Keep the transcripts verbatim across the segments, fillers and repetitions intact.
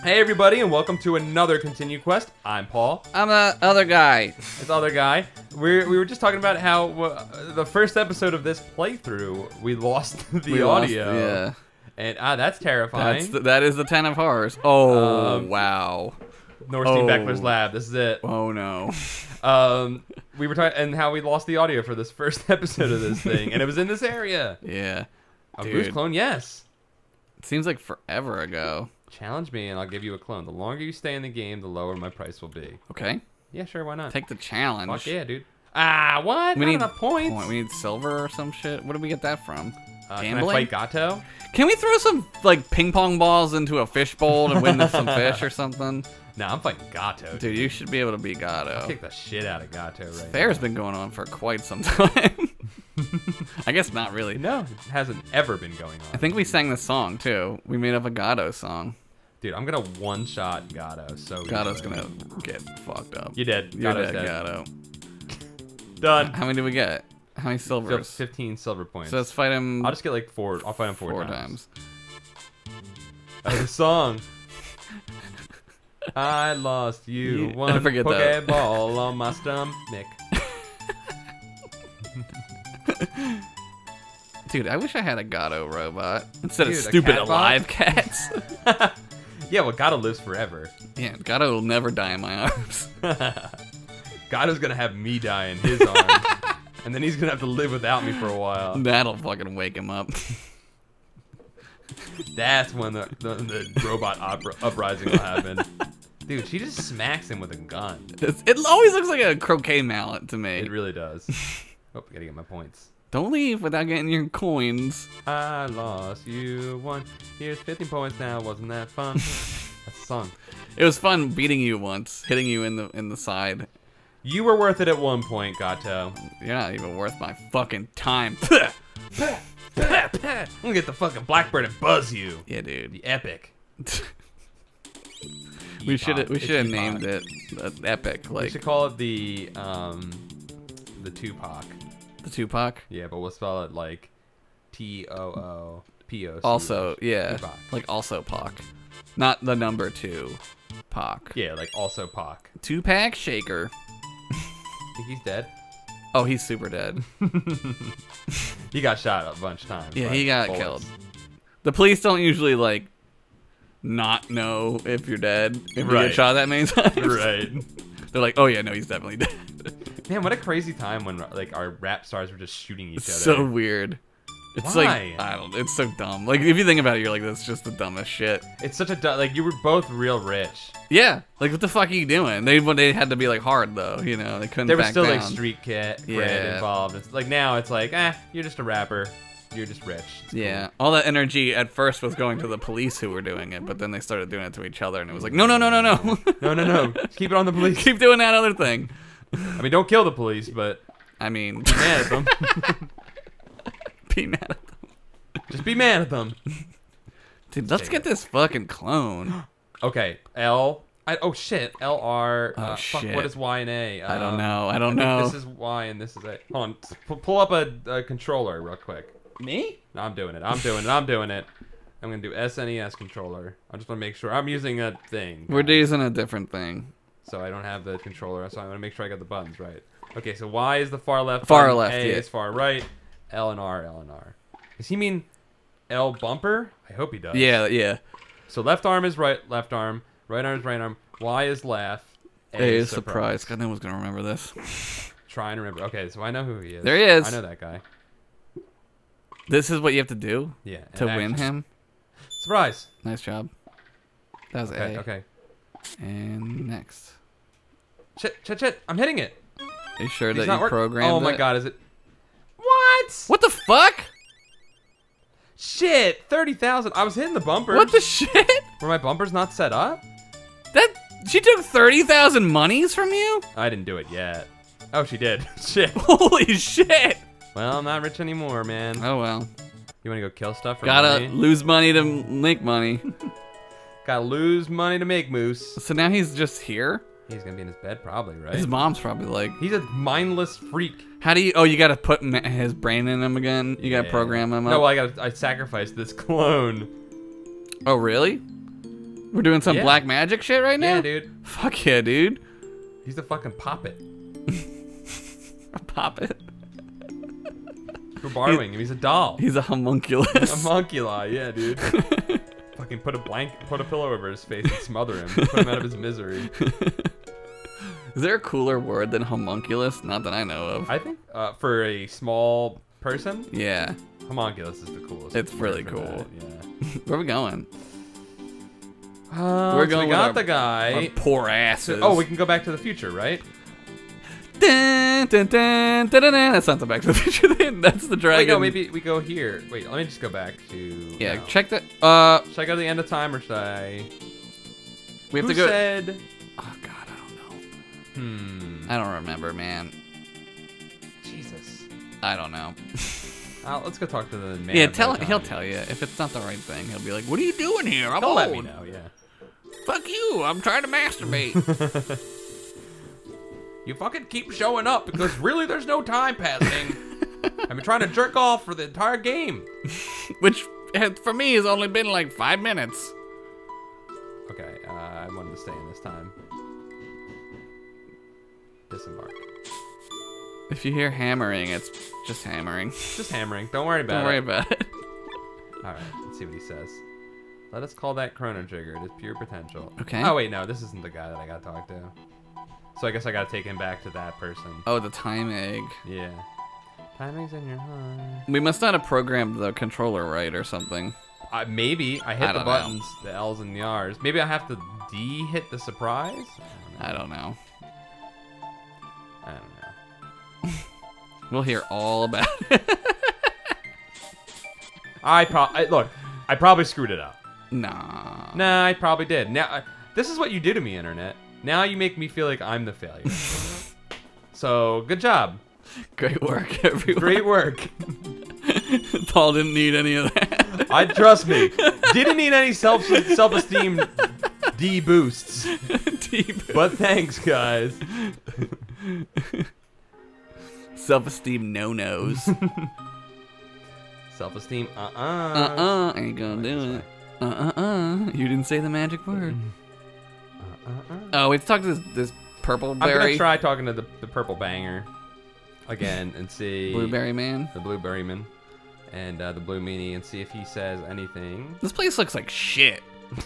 Hey everybody, and welcome to another ContinueQuest. I'm Paul. I'm the other guy. This other guy. We're, we were just talking about how uh, the first episode of this playthrough, we lost the We audio. lost- yeah. And ah, that's terrifying. That's the, that is the ten of horrors. Oh, Um, wow. Norstein oh. Beckler's lab. This is it. Oh, no. Um, we were talking and how we lost the audio for this first episode of this thing, and it was in this area. Yeah. A Dude. Bruce clone, yes. It seems like forever ago. Challenge me, and I'll give you a clone. The longer you stay in the game, the lower my price will be. Okay. Yeah, sure, why not? Take the challenge. Fuck yeah, dude. Ah, what? We Not need enough points. point. We need silver or some shit. Where did we get that from? Uh, can I Gambling? fight Gato? Can we throw some like ping pong balls into a fish bowl and win some fish or something? No, I'm fighting Gato. Dude, you should be able to beat I'll Gato. kick the shit out of Gato right Fair's now. been going on for quite some time. I guess not really. No, it hasn't ever been going on. I think we sang this song too. We made up a Gato song. Dude, I'm gonna one-shot Gato, so Gato's easily. gonna get fucked up. You did. You're Gato's dead, dead. Gato. Done. How many did we get? How many Fif- silvers? fifteen silver points. So let's fight him I'll just get like four. I'll fight him four, four times. times. That's the song. I lost you, You- one I forget that. Pokeball on my stomach. Dude, I wish I had a Gato robot instead Dude, of a stupid cat bot? alive cats. Yeah, well, Gato lives forever. Yeah, Gato will never die in my arms. Gato's gonna have me die in his arms, and then he's gonna have to live without me for a while. That'll fucking wake him up. That's when the, the, the robot opera, uprising will happen. Dude, she just smacks him with a gun. It's, it always looks like a croquet mallet to me. It really does. Oh, gotta get my points. Don't leave without getting your coins. I lost you one. Here's fifteen points now. Wasn't that fun? That's the song. It was fun beating you once, hitting you in the in the side. You were worth it at one point, Gato. You're not even worth my fucking time. I'm gonna get the fucking Blackbird and buzz you. Yeah, dude. The epic. we should have we It's should have Epoch. named it uh, epic, We like should call it the um, the Tupac. the Tupac. Yeah, but we'll spell it like T O O P O C. Also, yeah, Tupac. like also Pac, not the number two, Pac. Yeah, like also Pac. Two pack shaker. Think he's dead? Oh, he's super dead. He got shot a bunch of times. Yeah, by he got bullets. killed. The police don't usually like not know if you're dead if you Right. get shot that many times. Right. They're like, oh yeah, no, he's definitely dead. Man, what a crazy time when like our rap stars were just shooting each It's other. so weird. It's Why? like I don't. It's so dumb. Like if you think about it, you're like, that's just the dumbest shit. It's such a du- like you were both real rich. Yeah. Like what the fuck are you doing? They they had to be like hard though. You know, they couldn't. There was back still down. like street cat cred Yeah. involved. It's like now it's like, eh, you're just a rapper. You're just rich. It's cool. Yeah, all that energy at first was going to the police who were doing it, but then they started doing it to each other, and it was like, no, no, no, no, no, No, no, no. Keep it on the police. keep doing that other thing. I mean, don't kill the police, but I mean, be mad at them. be mad at them. Just be mad at them. Dude, let's Take get it. this fucking clone. Okay, L. I, oh shit, L R. Oh, uh, fuck, shit. what is Y and A? I don't Um, know. I don't think know. This is Y and this is A. Hold on, p- pull up a, a controller real quick. Me? No, I'm doing it. I'm doing it. I'm doing it. I'm gonna do S N E S controller. I just want to make sure I'm using a thing. We're guys. using a different thing. So I don't have the controller. So I want to make sure I got the buttons right. Okay, so Y is the far left. Far button, left, A yeah. is far right. L and R. L and R. Does he mean L bumper? I hope he does. Yeah, yeah. So left arm is right. Left arm. Right arm is right arm. Y is left. A, A is surprise. God, no one's gonna remember this. Try and remember. Okay, so I know who he is. There he is. I know that guy. This is what you have to do Yeah. to and win action. him. Surprise. Nice job. That was Okay. A. Okay. And next. Shit. Shit. Shit. I'm hitting it. Are you sure He's that not you work- programmed Oh my it? god, is it? What? What the fuck? Shit, thirty thousand. I was hitting the bumpers. What the shit? Were my bumpers not set up? That she took thirty thousand monies from you? I didn't do it yet. Oh, she did. Shit. Holy shit! Well, I'm not rich anymore, man. Oh well. You want to go kill stuff for Gotta money? lose money to make money. Gotta lose money to make moose. So now he's just here? He's gonna be in his bed probably, right? His mom's probably like, He's a mindless freak. how do you, oh, you gotta put ma- his brain in him again? You gotta Yeah. program him up? No, well, I got I sacrificed this clone. Oh, really? We're doing some Yeah. black magic shit right now? Yeah, dude. Fuck yeah, dude. He's the fucking poppet. A puppet. We're borrowing him. He's a doll. He's a homunculus. Homunculi, yeah, dude. Fucking put a blanket, put a pillow over his face and smother him. Put him out of his misery. Is there a cooler word than homunculus? Not that I know of. I think uh, for a small person, Yeah. homunculus is the coolest. It's word really for cool. that, yeah. Where are we going? Uh, We're so going we got with the guy. Our poor asses. Oh, we can go back to the future, right? Dun, dun, dun, dun, dun, dun. That's not the Back to the Future thing. That's the dragon. Wait, no, maybe we go here. Wait, let me just go back to. Yeah, no. check that. Uh, Should I go to the end of time or should I? we have Who to go. said? Oh God, I don't know. Hmm. I don't remember, man. Jesus. I don't know. Uh, let's go talk to the man. Yeah, of tell the he'll time. tell you if it's not the right thing. He'll be like, "What are you doing here? I'm He'll old. let me know. Yeah. Fuck you! I'm trying to masturbate." You fucking keep showing up because really there's no time passing. I've been trying to jerk off for the entire game. Which has- for me has only been like five minutes. Okay, uh, I wanted to stay in this time. Disembark. If you hear hammering, it's just hammering. Just hammering. Don't worry about Don't worry it. about it. All right, let's see what he says. Let us call that Chrono Trigger. It is pure potential. Okay. Oh wait, no, this isn't the guy that I got to talk to. So I guess I got to take him back to that person. Oh, the time egg. Yeah. Time eggs in your heart. We must not have programmed the controller right or something. Uh, maybe I hit I the don't buttons, the L's and the R's. Maybe I have to D hit the surprise. I don't know. I don't know. We'll hear all about it. I probably look. I probably screwed it up. Nah. Nah, I probably did. Now, uh, this is what you do to me, internet. Now you make me feel like I'm the failure. So good job. Great work, everyone. Great work. Paul didn't need any of that. I trust me. Didn't need any self self esteem D boosts. Deep. But thanks, guys. Self-esteem no-nos. Self esteem. Uh uh. Uh-uh. Ain't gonna do it. Uh-uh-uh. You didn't say the magic word. Uh uh. Oh, we have to talk to this, this purple I'm berry. gonna try talking to the, the purple banger again and see Blueberry man. the blueberry man and uh, the blue meanie and see if he says anything. This place looks like shit.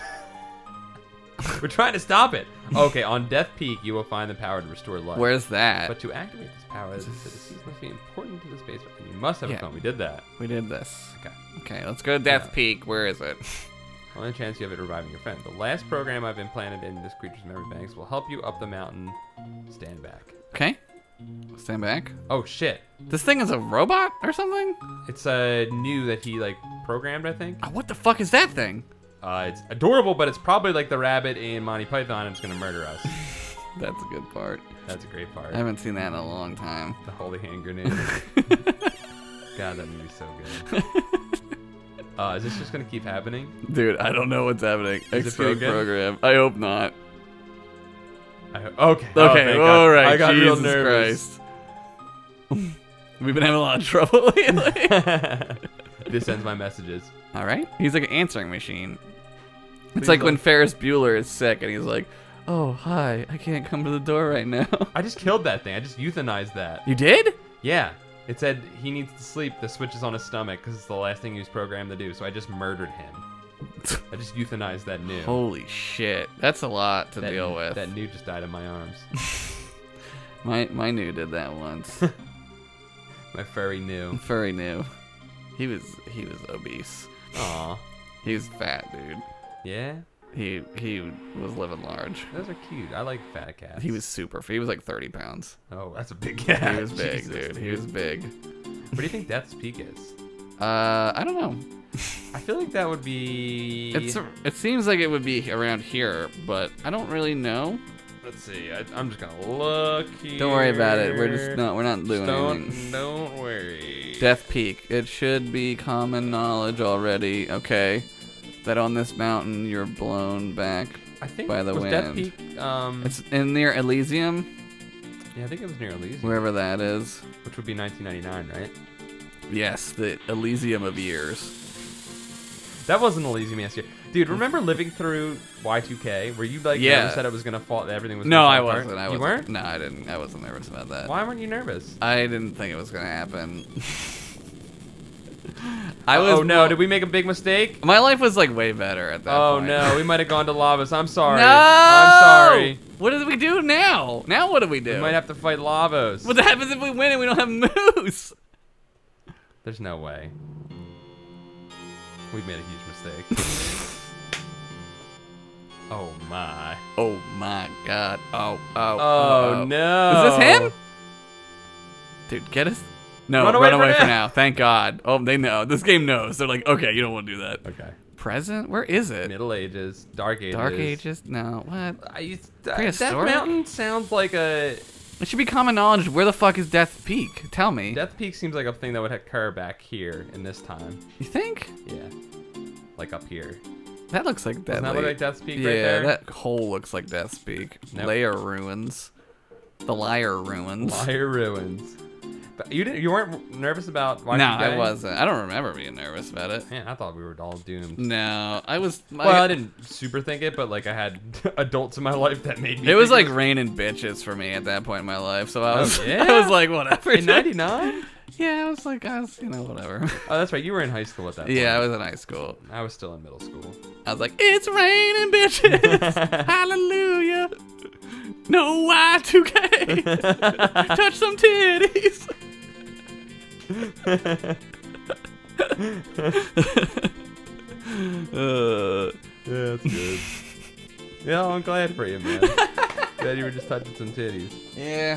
We're trying to stop it. Okay, on Death Peak, you will find the power to restore life. Where's that? But to activate this power, the citizens must be important to the space, and you must have Yeah. a phone. We did that. We did this. Okay. Okay, let's go to Death Yeah. Peak. Where is it? Only chance you have it reviving your friend. The last program I've implanted in this creature's memory banks will help you up the mountain. Stand back. Okay. Stand back. Oh shit! This thing is a robot or something? It's a uh, new that he like programmed, I think. Oh, what the fuck is that thing? Uh, it's adorable, but it's probably like the rabbit in Monty Python and it's gonna murder us. That's a good part. That's a great part. I haven't seen that in a long time. The holy hand grenade. God, that movie's so good. Uh, is this just gonna keep happening? Dude, I don't know what's happening. Is it Escape broken? program. I hope not. I ho- okay. Okay, Oh, thank God. all right. I got Jesus real nervous. Christ. We've been having a lot of trouble lately. This ends my messages. All right. He's like an answering machine. It's Please like don't- when Ferris Bueller is sick and he's like, "Oh, hi. I can't come to the door right now." I just killed that thing. I just euthanized that. You did? Yeah. It said he needs to sleep. The switch is on his stomach because it's the last thing he was programmed to do. So I just murdered him. I just euthanized that new. Holy shit. That's a lot to that, deal with. That new just died in my arms. My my new did that once. My furry new. Furry new. He was he was obese. Aw. He was fat, dude. Yeah? He he was living large. Those are cute. I like fat cats. He was super. He was like thirty pounds. Oh, that's a big cat. He was big, Jesus, dude. He was big. What do you think Death's Peak is? Uh, I don't know. I feel like that would be. It's a, it seems like it would be around here, but I don't really know. Let's see. I, I'm just gonna look here. Don't worry about it. We're just not. We're not doing don't, anything. Don't worry. Death Peak. It should be common knowledge already. Okay, that on this mountain you're blown back. I think by the was wind. Death Peak. Um. It's in near Elysium, Yeah, I think it was near Elysium, wherever that is. which would be nineteen ninety-nine, right? Yes, the Elysium of years. That wasn't Elysium last year. Dude, remember living through Y two K? Were you like Yeah. nervous that it was gonna fall? That everything was. No, gonna I fall apart? wasn't. I you wasn't. weren't. No, I didn't. I wasn't nervous about that. Why weren't you nervous? I didn't think it was gonna happen. I was. Oh no! Did we make a big mistake? My life was like way better at that Oh point. no! We might have gone to lavas. I'm sorry. No! I'm sorry. What do we do now? Now what do we do? We might have to fight lavos. What happens if we win and we don't have moose? There's no way. We've made a huge mistake. Oh my. Oh my god. Oh, oh, Oh oh. no. Is this him? Dude, get us. No, Run run away away, for for now. now. Thank God. Oh, they know. This game knows. They're like, okay, you don't want to do that. Okay. Present? Where is it? Middle Ages, Dark Ages. Dark Ages? No. What? I used Death Prehistoric? Mountain sounds like a. It should be common knowledge. Where the fuck is Death Peak? Tell me. Death Peak seems like a thing that would occur back here in this time. You think? Yeah. Like up here. That looks like Death Doesn't that look like Death's Peak yeah, right there? that hole looks like Death's Peak. Nope. Layer ruins. The liar ruins. Liar ruins. But you didn't. You weren't nervous about Y two K? No, I wasn't. I don't remember being nervous about it. Man, I thought we were all doomed. No, I was. Well, I didn't super think it, but like I had adults in my life that made me. It was think like raining bitches for me at that point in my life, so I was. Oh, yeah? I was like, whatever. in ninety-nine. Yeah, I was like, I was, you know, whatever. Oh, that's right. You were in high school at that point. Yeah, I was in high school. I was still in middle school. I was like, it's raining bitches. Hallelujah. No Y two K. Touch some titties. uh, Yeah, that's good. Yeah, I'm glad for you, man. Glad you were just touching some titties. yeah.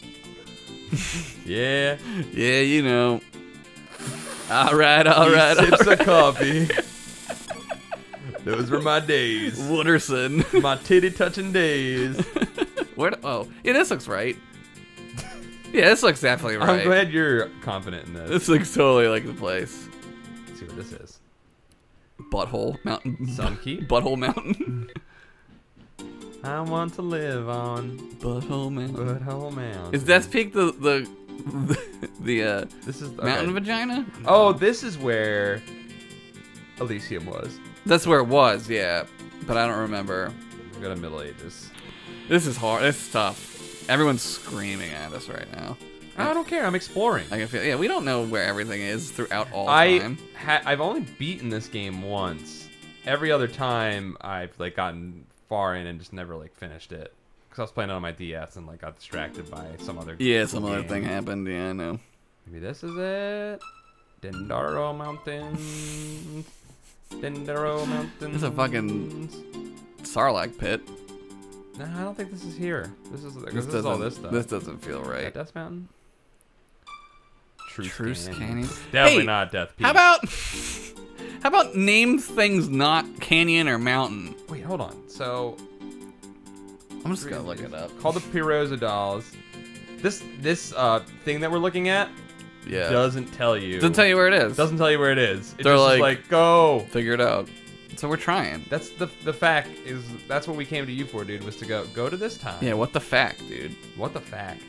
Yeah. Yeah, you know. All right, all right. Sips all right. of coffee. Those were my days. Wooderson. My titty touching days. Where? Do, oh, yeah, this looks right. Yeah, this looks definitely right. I'm glad you're confident in this. This looks totally like the place. Let's see what this is. Butthole Mountain. Sun Key. Butthole Mountain. I want to live on Butthole Mountain. Butthole Mountain. Is Death's Peak the the the uh, This is okay. mountain vagina? Oh, this is where Elysium was. That's where it was, yeah. But I don't remember. We got a Middle Ages. This is hard. This is tough. Everyone's screaming at us right now. I don't care. I'm exploring. I can feel. Yeah, we don't know where everything is throughout all I time. ha I've only beaten this game once. Every other time I've like gotten far in and just never like finished it because I was playing it on my D S and like got distracted by some other. Yeah, some other game. thing happened. Yeah, I know. Maybe this is it. Dendaro Mountains. Dendaro Mountains. It's a fucking Sarlacc pit. No, I don't think this is here. This is this, This is all doesn't. this stuff. This doesn't feel Is that right. Death Mountain. Truce, Truce Canyon. Canyon. Definitely Hey, not Death Peak. How about how about name things not canyon or mountain? Wait, hold on. So I'm just gonna look it up. called the Pirosa dolls. This this uh thing that we're looking at Yeah. doesn't tell you. Doesn't tell you where it is. Doesn't tell you where it is. It They're just is like- like go. Figure it out. So we're trying. That's the the fact is that's what we came to you for, dude. Was to go go to this time. Yeah. What the fact, dude? What the fact?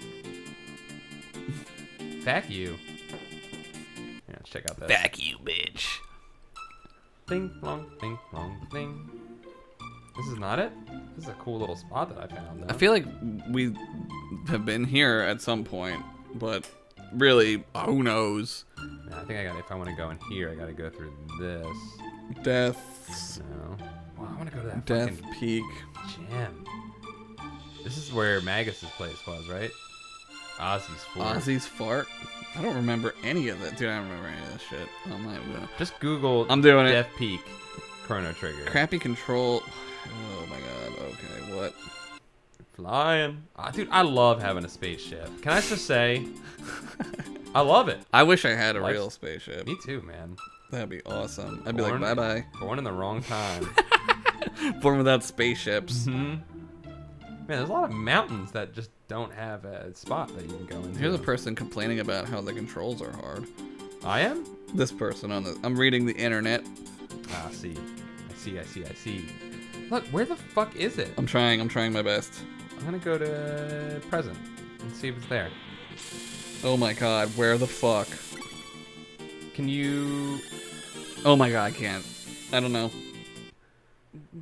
Fact you. Yeah, let's check out this. Back you, bitch. Ding plong, ding plong, ding. This is not it. This is a cool little spot that I found. Though. I feel like we have been here at some point, but really, who knows? Yeah, I think I got. If I want to go in here, I got to go through this. Death's No. Well, I want to go to that Death fucking Peak. gym. This is where Magus's place was, right? Ozzy's floor. Ozzy's fart. I don't remember any of that, dude. I don't remember any of that shit. I'm not gonna. Just Google. I'm doing it. Death Peak, Chrono Trigger. Crappy control. Oh my god. Okay, what? Flying. Ah, dude, I love having a spaceship. Can I just say, I love it. I wish I had a Life's- real spaceship. Me too, man. That'd be awesome. I'd be Born- like, bye bye. Born in the wrong time. Born without spaceships. hmm Man, there's a lot of mountains that just don't have a spot that you can go into. Here's a person complaining about how the controls are hard. I am? This person on the. I'm reading the internet. Ah, I see. I see, I see, I see. Look, where the fuck is it? I'm trying. I'm trying my best. I'm gonna go to present and see if it's there. Oh my god, where the fuck? Can you... Oh my god, I can't. I don't know.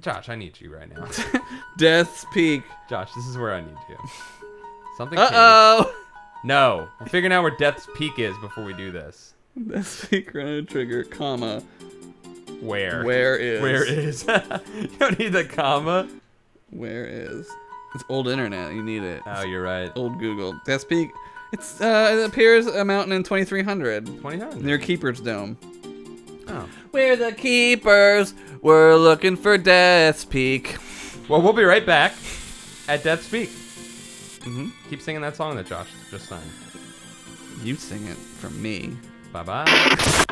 Josh, I need you right now. Death's Peak. Josh, this is where I need you. Something Uh-oh. changed. No. We're figuring out where Death's Peak is before we do this. Death's Peak, Chrono Trigger, comma. Where? Where is? Where is? You don't need the comma. Where is? It's old internet. You need it. Oh, you're right. Old Google. Death's Peak. It's uh, it appears a mountain in twenty-three hundred. twenty hundred. Near Keeper's Dome. Oh. We're the Keepers. We're looking for Death's Peak. Well, we'll be right back at Death's Peak. Mm-hmm. Keep singing that song that Josh just sang. You sing it from me. Bye-bye.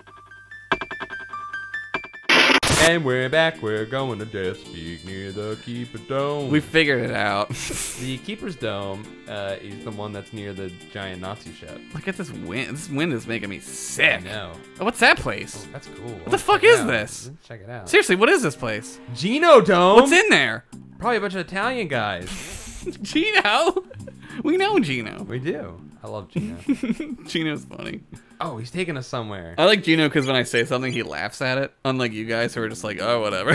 And we're back. We're going to Death's Peak near the Keeper Dome. We figured it out. The Keeper's Dome uh, is the one that's near the giant Nazi ship. Look at this wind. This wind is making me sick. I know. Oh, what's that place? Oh, that's cool. What the fuck is this? Let's check it out. Seriously, what is this place? Gino Dome? What's in there? Probably a bunch of Italian guys. Gino. We know Gino. We do. I love Gino. Gino's funny. Oh, he's taking us somewhere. I like Gino because when I say something, he laughs at it. Unlike you guys who are just like, oh, whatever.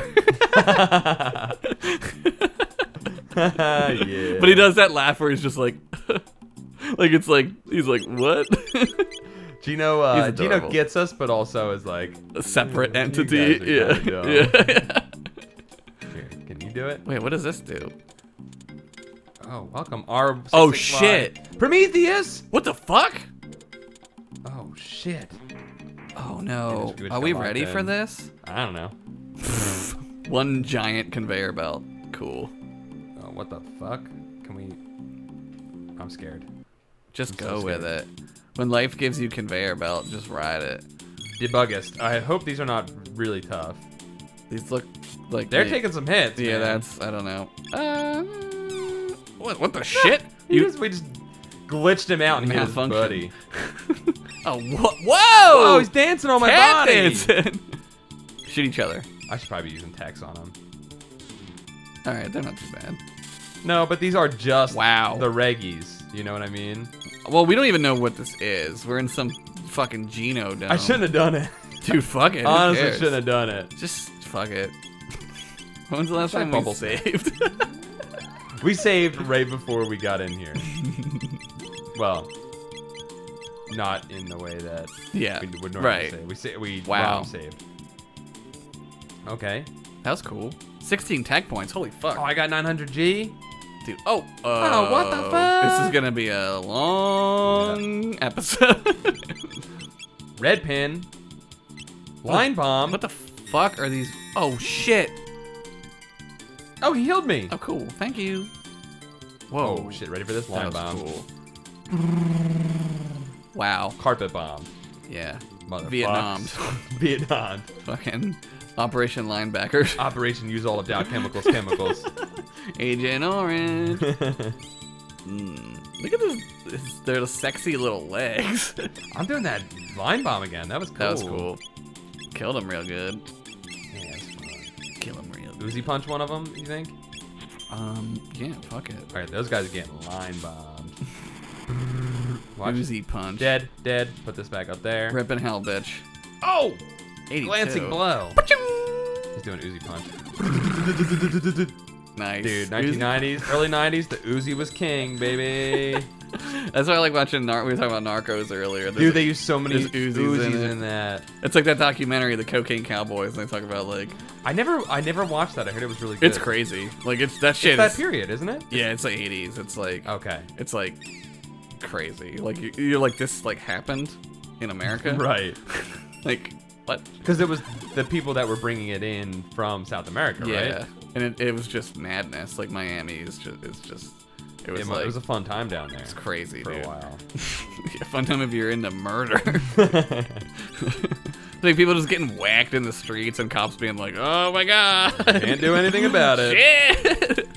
Yeah. But he does that laugh where he's just like, like it's like, he's like, what? Gino, uh, He's Gino adorable. gets us, but also is like A separate "You entity. guys are Yeah. kinda dumb." Yeah. Here, can you do it? Wait, what does this do? Oh, welcome. R. Oh, shit. Prometheus. What the fuck? Oh shit. Oh no. We just Are we got ready locked for in. this? I don't know. One giant conveyor belt. Cool. Oh, what the fuck? Can we? I'm scared. Just I'm go so with scared. it. When life gives you conveyor belt, just ride it. Debuggist. I hope these are not really tough. These look like They're they- taking some hits. Yeah, man. that's I don't know. Uh, what? What the shit? You You just, we just glitched him out and hit his Malfunction. buddy. Oh, wha- whoa! Oh, he's dancing on my Tap body. dancing. Shoot each other. I should probably be using text on him. All right, they're not too bad. No, but these are just Wow. the reggies. You know what I mean? Well, we don't even know what this is. We're in some fucking Geno dome. I shouldn't have done it. Dude, fuck it. Who Honestly, cares? shouldn't have done it. Just fuck it. When's the last Try time we bubble saved? We saved right before we got in here. Well, not in the way that yeah. we would normally Right. save. We sa- we Wow. ROM saved. Okay. That was cool. sixteen tech points. Holy fuck. Oh, I got nine hundred G. Dude. Oh. Uh, Oh, what the fuck? This is gonna be a long episode. Red pin. Line bomb. What the fuck are these? Oh shit. Oh, he healed me. Oh cool. Thank you. Whoa. Oh shit! Ready for this That line was bomb? cool. Wow. Carpet bomb. Yeah. Motherfucks. Vietnam. Vietnam. Fucking Operation Linebackers. Operation use all of Dow Chemicals chemicals. Agent Orange. Mm. Look at this, this. They're the sexy little legs. I'm doing that line bomb again. That was cool. That was cool. Killed him real good. Yeah, that's fun. Kill him real good. Uzi punch one of them, you think? Um, yeah, fuck it. All right, those guys are getting line bombed. Watch. Uzi punch. Dead, dead. Put this back up there. Ripping hell, bitch. Oh! eighty-two. Glancing blow. Paching! He's doing Uzi punch. Nice. Dude, nineteen nineties, early nineties, the Uzi was king, baby. That's why I like watching. Nar- we were talking about Narcos earlier. There's Dude, they use so many there's Uzis Uzis, in in, it. that. It's like that documentary, The Cocaine Cowboys, and they talk about like I never, I never watched that. I heard it was really good. it's crazy. Like it's that shit. It's that is- period, isn't it? Yeah, it's like eighties. It's like Okay. it's like crazy. Like you- you're like this like happened in America, Right. Like what? Because it was the people that were bringing it in from South America, Yeah, right? and it, it was just madness. Like Miami is just it's just it was It, like it was a fun time down there. it's crazy, for dude. a while. Yeah, fun time if you're into murder. Like people just getting whacked in the streets and cops being like, "Oh my god, Can't do anything about it. shit!"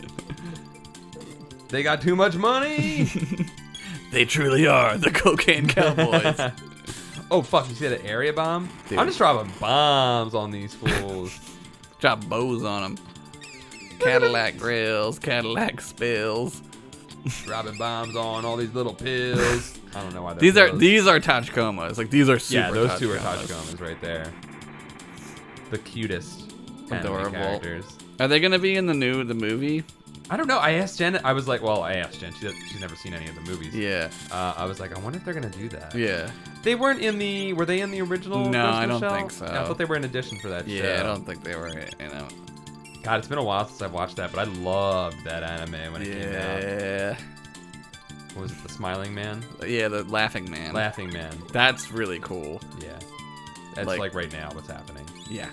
They got too much money. They truly are the cocaine cowboys. Oh fuck! You see that area bomb? Dude. I'm just dropping bombs on these fools. Drop bows on them. Cadillac grills, Cadillac spills. Dropping bombs on all these little pills. I don't know why. they're These are pills. these are Tachikomas. Like these are super. Yeah, those two are Tachicomas. Tachikomas right there. The cutest. anime Adorable. characters. Are they gonna be in the new the movie? I don't know. I asked Jen. I was like, well, I asked Jen. She, she's never seen any of the movies. Yeah. Uh, I was like, I wonder if they're gonna do that. Yeah. They weren't in the. Were they in the original? No, Ghost I in the don't Shell? think so. I thought they were in addition for that Yeah, show. I don't think they were. You know. God, it's been a while since I've watched that, but I loved that anime when it came out. Yeah. What was it? The Smiling Man? Yeah, the Laughing Man. Laughing Man. That's really cool. Yeah. That's Like- like, right now what's happening. Yeah.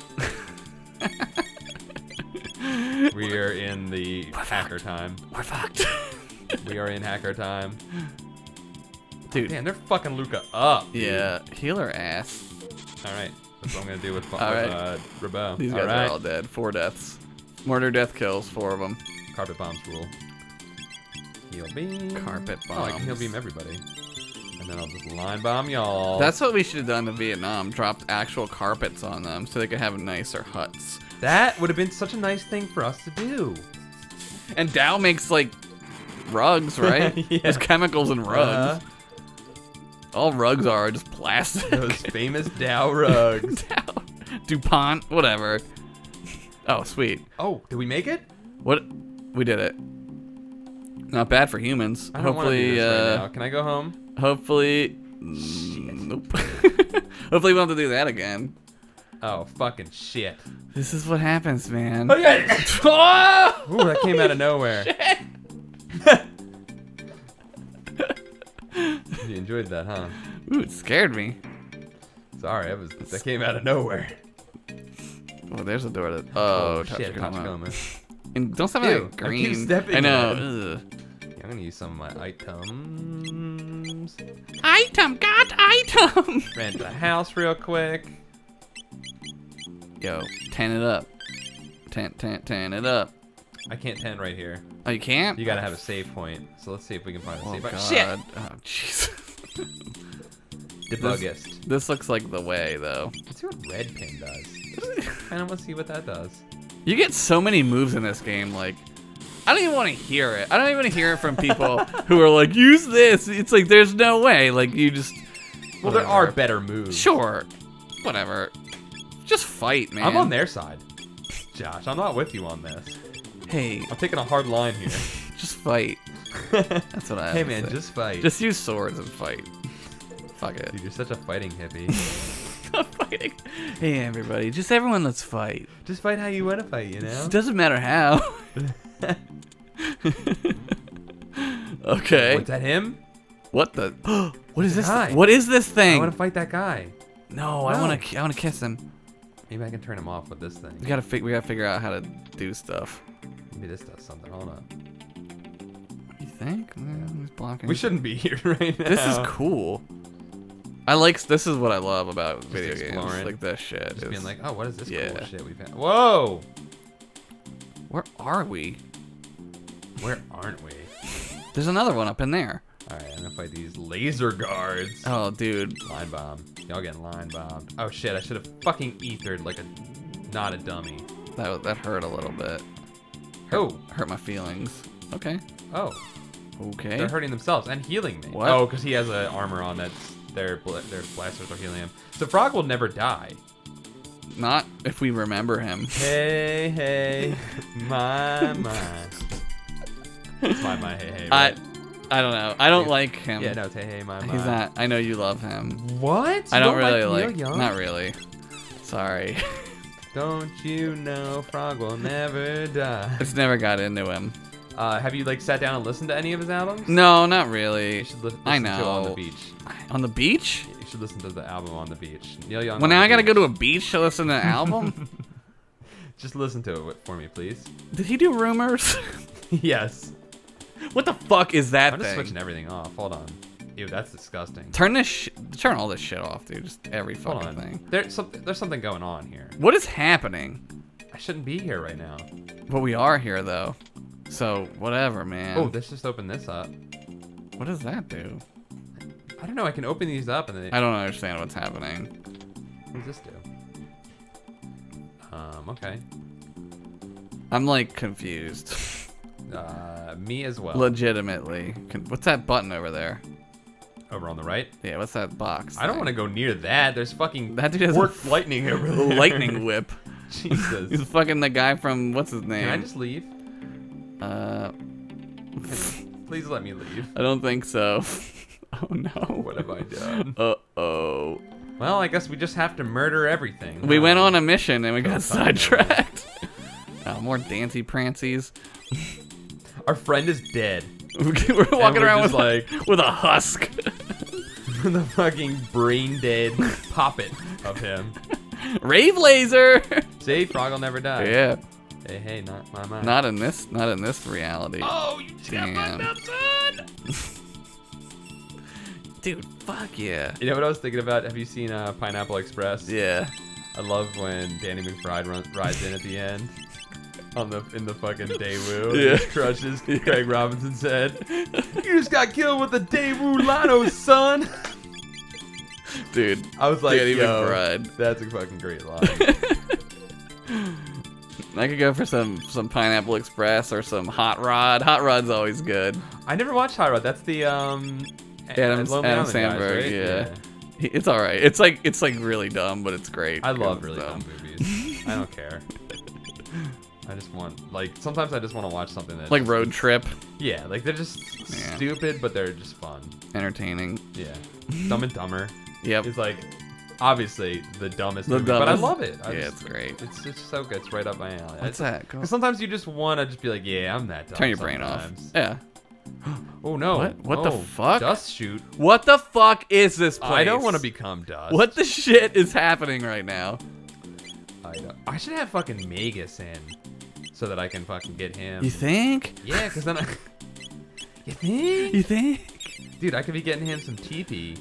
We are in the We're hacker fucked. time. We're fucked. We are in hacker time. Dude. Man, they're fucking Luca up. dude. Yeah. Healer ass. All right. That's what I'm gonna do with, with All right. uh, Rabo. These all guys right. are all dead. Four deaths. Murder, death kills. Four of them. Carpet bombs rule. Heal beam. Carpet Oh, I can heal bombs. beam everybody. And then I'll just line bomb y'all. That's what we should have done in Vietnam. Dropped actual carpets on them so they could have nicer huts. That would have been such a nice thing for us to do. And Dow makes like rugs, right? Yeah. There's chemicals in rugs. Uh, All rugs are just plastic. those famous Dow rugs. Dow. DuPont, whatever. Oh, sweet. Oh, did we make it? What? We did it. Not bad for humans. I don't want to hopefully, do this right uh, now. Can I go home? hopefully. Mm, nope. Hopefully we won't have to do that again. Oh, fucking shit. This is what happens, man. Oh, yeah. Oh! Ooh, that came out of nowhere. You enjoyed that, huh? Ooh, it scared me. Sorry, that was that came out of nowhere. Oh, there's a door that. Oh, shit, Tachikoma. Tachikoma. And don't step Ew, like I keep green. stepping I know. in Ugh. Yeah, I'm gonna use some of my items. Item, got item. Rent the house real quick. Yo, tan it up. Tan, tan, tan it up. I can't tent right here. Oh, you can't? You gotta have a save point. So let's see if we can find a Oh, save God. point. Shit! Oh, jeez. Debuggist. This looks like the way, though. Let's see what red pin does. I don't want to see what that does. You get so many moves in this game, like, I don't even want to hear it. I don't even hear it from people who are like, use this. It's like, there's no way. Like, you just... Well, there whatever. are better moves. Sure. Whatever. Just fight, man. I'm on their side. Josh, I'm not with you on this. Hey, I'm taking a hard line here. just fight. That's what I have Hey to man, say. just fight. Just use swords and fight. Fuck it. Dude, you're such a fighting hippie. Fighting. Hey, everybody. Just everyone, let's fight. Just fight how you want to fight, you know? It doesn't matter how. Okay. What's that him? What the? What is this? Hi. What is this I thing? want to fight that guy. No, I No. want to. I want to kiss him. Maybe I can turn him off with this thing. We gotta fig- We gotta figure out how to do stuff. Maybe this does something. Hold on. You think? Mm, he's blocking. We shouldn't be here right now. This is cool. I like. This is what I love about video games. exploring. Like this shit. Just is- being like, oh, what is this Yeah. cool shit we've had? Whoa! Where are we? Where aren't we? There's another one up in there. Alright, I'm gonna fight these laser guards. Oh, dude. Line bomb. Y'all getting line bombed. Oh shit, I should have fucking ethered like a not a dummy. That that hurt a little bit. Oh, Hurt my feelings. Okay. oh. Okay. They're hurting themselves and healing me. What? Oh, because he has an armor on that's their bl their blasters are healing him. So Frog will never die. Not if we remember him. Hey, hey, my, my. It's my, my, hey, hey. I, Right? I don't know. I don't like him. Yeah, no, it's hey, hey, my, my. He's not. I know you love him. What? I You don't really like, like. Neil Young? Not really. Sorry. Don't you know Frog will never die? It's never got into him. Uh, have you like sat down and listened to any of his albums? No, not really. You should li- listen I to it on the know. beach. On the beach? You should listen to the album on the beach. Neil Young. Well, on now the I gotta beach. go to a beach to listen to an album? Just listen to it for me, please. Did he do Rumors? Yes. What the fuck is that I'm just thing? switching everything off. Hold on. Ew, that's disgusting. Turn this sh turn all this shit off, dude. Just every Hold fucking on. thing. There's something. There's something going on here. What is happening? I shouldn't be here right now. But we are here though. So whatever, man. Oh, let's just open this up. What does that do? I don't know. I can open these up and then. I don't understand what's happening. What does this do? Um. Okay. I'm like confused. Uh, me as well. Legitimately. Con what's that button over there? Over on the right. Yeah, what's that box? I don't want to go near that. There's fucking That dude has forked a lightning over there. lightning whip. Jesus. He's fucking the guy from what's his name? Can I just leave? Uh, Please let me leave. I don't think so. Oh no. What have I done? Uh oh. Well, I guess we just have to murder everything. We huh? went on a mission and we got Don't sidetracked. Oh, more Dancy Prancies. Our friend is dead. We're walking we're around with just like- like with a husk. The fucking brain dead puppet of him. Rave laser. See, Frog will never die. Yeah. Hey, hey, not my mind. Not in this. Not in this reality. Oh, you just got Damn. fucked up, son! Dude, fuck yeah. You know what I was thinking about? Have you seen uh, Pineapple Express? Yeah. I love when Danny McBride run, rides in at the end on the in the fucking Daewoo. Yeah. And just crushes Craig Robinson's head. You just got killed with the Daewoo Lano, son. Dude. I was like, Danny yo, McBride. that's a fucking great line. I could go for some some Pineapple Express or some Hot Rod. Hot Rod's always good. I never watched Hot Rod. That's the um. Adam, Lonely Adam Island guys, Sandberg, right? yeah. He- It's all right. It's like it's like really dumb, but it's great. I love It's really dumb movies. I don't care. I just want like sometimes I just want to watch something that Like Road Trip, yeah, like they're just Yeah. stupid, but they're just fun. entertaining. Yeah, Dumb and Dumber Yep. is like obviously the dumbest The movie, but I dumbest. love it. I Yeah, just- it's great. It's it's so good. It's right up my alley. What's I, that? Go- Because sometimes you just want to just be like, yeah, I'm that dumb. Turn your brain off. sometimes. Yeah. Oh no! What? What the Oh, fuck? Dust shoot. What the fuck is this place? I don't want to become dust. What the shit is happening right now? I, don't- I should have fucking Magus in, so that I can fucking get him. You think? Yeah, because then I. You think? You think? Dude, I could be getting him some T P.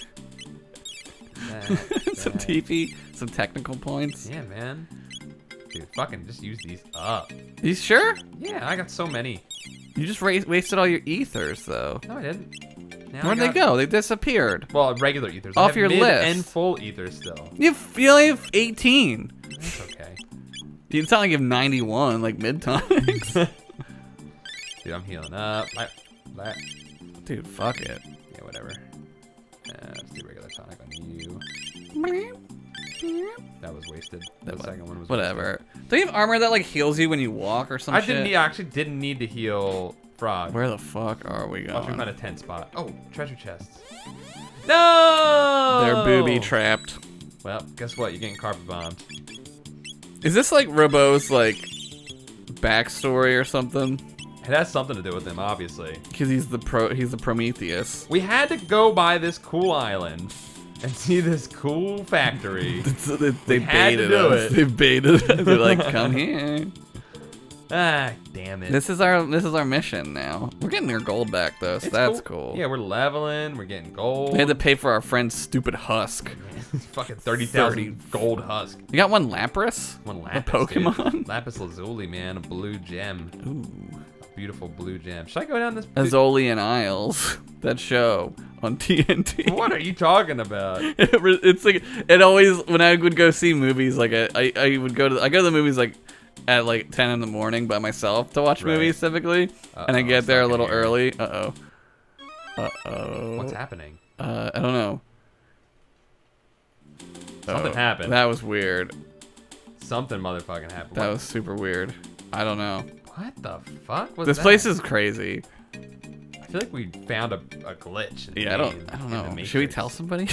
some T P, some technical points. Yeah, man. Dude, fucking just use these up. You sure? Yeah, I got so many. You just ra- wasted all your ethers, though. No, I didn't. Now I Where'd they got- go? They disappeared. Well, regular ethers. I Off have your mid list. and full ethers still. You, have, you only have eighteen. That's okay. You sound like you have ninety-one, like mid-times. Dude, I'm healing up. I, that, Dude, fuck it. yeah, whatever. Uh, let's do regular tonic on you. That was wasted. The That wa- second one was Whatever. Don't you have armor that like heals you when you walk or some I shit? didn't. Need, I actually didn't need to heal Frog. Where the fuck are we Watch, I'm going? at a ten spot. Oh, treasure chests. No! They're booby trapped. Well, guess what? You're getting carpet bombed. Is this like Robo's like backstory or something? It has something to do with him, obviously. Because he's the pro. He's the Prometheus. We had to go by this cool island and see this cool factory. It's- they they had to baited do us. it. They baited us. They're like, come here. Ah, damn it. This is our this is our mission now. We're getting our gold back though, so It's that's cool. Yeah, we're leveling. We're getting gold. We had to pay for our friend's stupid husk. Fucking thirty thousand gold husk. You got one Lapras? One A lapis, Pokemon? dude. Lapis lazuli, man. A blue gem. Ooh. A beautiful blue gem. Should I go down this? Azoli and Isles. That show on T N T. What are you talking about? It re- it's like it always when I would go see movies like I, I, I would go to I go to the movies like at like ten in the morning by myself to watch Right. movies typically, Uh-oh, and I get it's there a not little gonna hear. early. Uh oh. Uh oh. What's happening? Uh, I don't know. Something Oh, happened. That was weird. Something motherfucking happened. That What- was super weird. I don't know. What the fuck was This that? place is crazy. I feel like we found a, a glitch. In the Yeah, I don't. game, I don't in the know. Should we Matrix. tell somebody?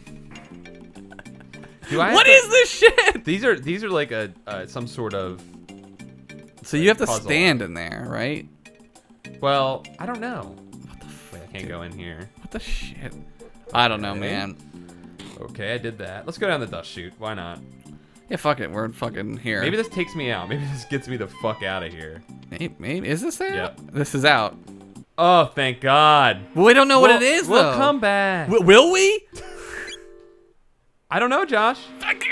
Do I What have is this shit? to- These are these are like a uh, some sort of. So you have to puzzle. stand in there, right? Well, I don't know. What the f- Wait, I can't go in here. What the shit? I don't know, Okay. man. Okay, I did that. Let's go down the dust chute. Why not? Yeah, fuck it. We're fucking here. Maybe this takes me out. Maybe this gets me the fuck out of here. Maybe, maybe. Is this there? Yep. This is out. Oh, thank God. Well, we don't know what We'll- it is, We'll though. come back. W- will we? I don't know, Josh.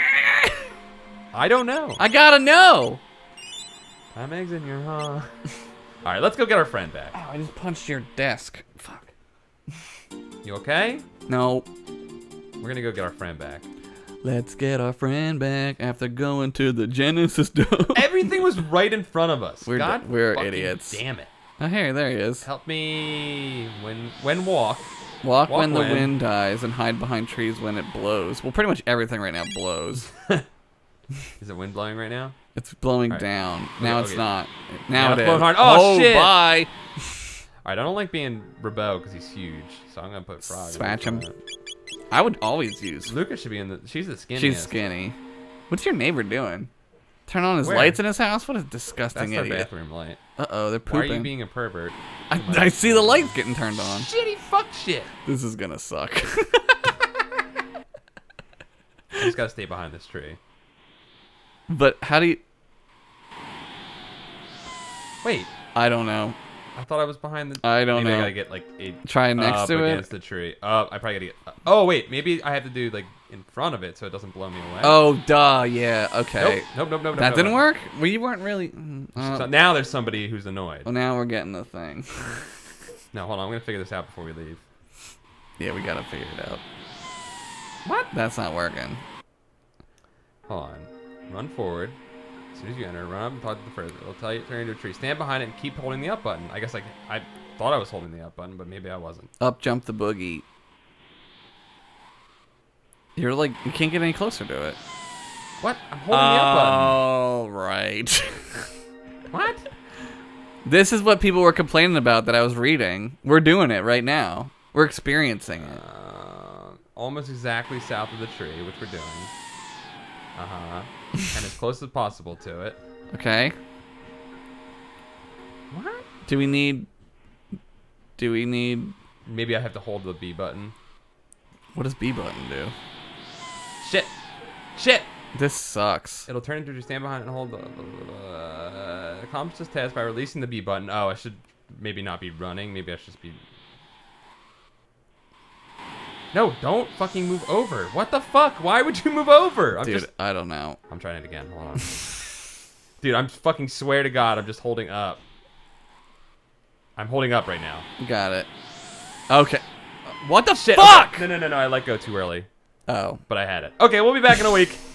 I don't know. I gotta know. Time eggs in your huh? All right, let's go get our friend back. Oh, I just punched your desk. Fuck. You okay? No. We're gonna go get our friend back. Let's get our friend back after going to the Genesis Dome. Everything was right in front of us. We're God d- we're fucking idiots. Damn it. Oh, here, there he is. Help me when when walk. Walk, Walk when the when. wind dies and hide behind trees when it blows. Well, pretty much everything right now blows. Is it wind blowing right now? It's blowing right. down. Now Okay, it's okay. not. Now Now it's it blowing is. hard. Oh, oh shit. bye. All right, I don't like being Rebel because he's huge, so I'm gonna put Frog. Swatch him. I would always use. Lucas should be in the. She's the skinniest. She's skinny. What's your neighbor doing? Turn on his Where? lights in his house? What a disgusting That's their idiot. bathroom light. Uh-oh, they're Why pooping. are you being a pervert? I, I see the lights getting turned on. Shitty fuck shit. This is gonna suck. You just gotta stay behind this tree. But how do you... Wait, I don't know. I thought I was behind the. I don't maybe know. I gotta get like a Try next up to it? against the tree. Oh, I probably gotta get. Uh, oh wait, maybe I have to do like in front of it so it doesn't blow me away. Oh, duh, yeah, okay. Nope, nope, nope, nope. That nope, didn't nope. work? Well, you weren't really... mm, uh, So now there's somebody who's annoyed. well, now we're getting the thing. No, hold on. I'm gonna figure this out before we leave. Yeah, we gotta figure it out. What? That's not working. Hold on. Run forward. As soon as you enter, run up and talk to the first. It'll tell you to turn into a tree. Stand behind it and keep holding the up button. I guess I, I thought I was holding the up button, but maybe I wasn't. Up jump the boogie. You're like, you can't get any closer to it. What? I'm holding the up button. Oh, right. What? This is what people were complaining about that I was reading. We're doing it right now. We're experiencing it. Uh, almost exactly south of the tree, which we're doing. Uh-huh. And as close as possible to it. Okay. What? Do we need... Do we need... Maybe I have to hold the B button. What does B button do? Shit! Shit! This sucks. It'll turn into a stand behind and hold the... Uh, accomplish this task by releasing the B button. Oh, I should maybe not be running. Maybe I should just be... No, don't fucking move over. What the fuck? Why would you move over? I'm Dude, just... I don't know. I'm trying it again. Hold on. Dude, I'm fucking swear to God, I'm just holding up. I'm holding up right now. Got it. Okay. What the Shit, fuck? okay. No, no, no, no. I let go too early. Oh. But I had it. Okay, we'll be back in a week.